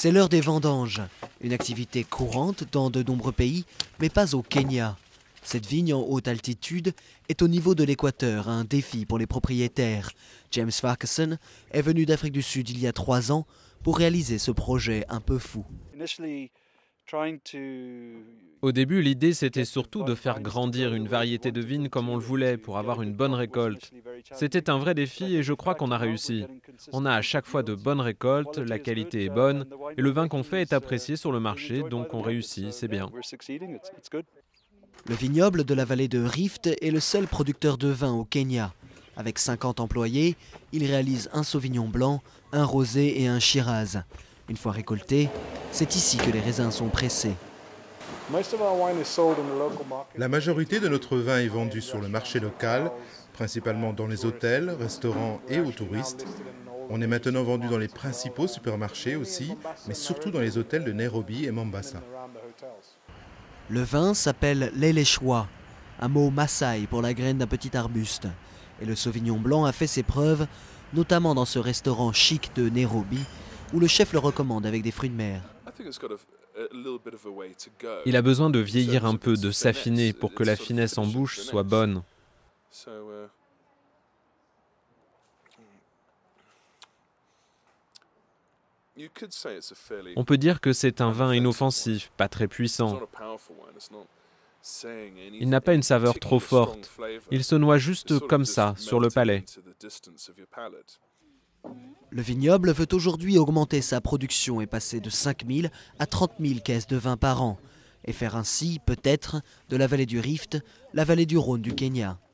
C'est l'heure des vendanges, une activité courante dans de nombreux pays, mais pas au Kenya. Cette vigne en haute altitude est au niveau de l'équateur, un défi pour les propriétaires. James Farquharson est venu d'Afrique du Sud il y a 3 ans pour réaliser ce projet un peu fou. Au début, l'idée c'était surtout de faire grandir une variété de vignes comme on le voulait pour avoir une bonne récolte. C'était un vrai défi et je crois qu'on a réussi. On a à chaque fois de bonnes récoltes, la qualité est bonne et le vin qu'on fait est apprécié sur le marché, donc on réussit, c'est bien. Le vignoble de la vallée de Rift est le seul producteur de vin au Kenya. Avec 50 employés, il réalise un Sauvignon blanc, un rosé et un Shiraz. Une fois récoltés, c'est ici que les raisins sont pressés. La majorité de notre vin est vendu sur le marché local, principalement dans les hôtels, restaurants et aux touristes. On est maintenant vendu dans les principaux supermarchés aussi, mais surtout dans les hôtels de Nairobi et Mombasa. Le vin s'appelle l'Eleshwa, un mot Maasai pour la graine d'un petit arbuste. Et le Sauvignon blanc a fait ses preuves, notamment dans ce restaurant chic de Nairobi, où le chef le recommande avec des fruits de mer. Il a besoin de vieillir un peu, de s'affiner pour que la finesse en bouche soit bonne. On peut dire que c'est un vin inoffensif, pas très puissant. Il n'a pas une saveur trop forte. Il se noie juste comme ça, sur le palais. Le vignoble veut aujourd'hui augmenter sa production et passer de 5 000 à 30 000 caisses de vin par an. Et faire ainsi, peut-être, de la vallée du Rift, la vallée du Rhône du Kenya.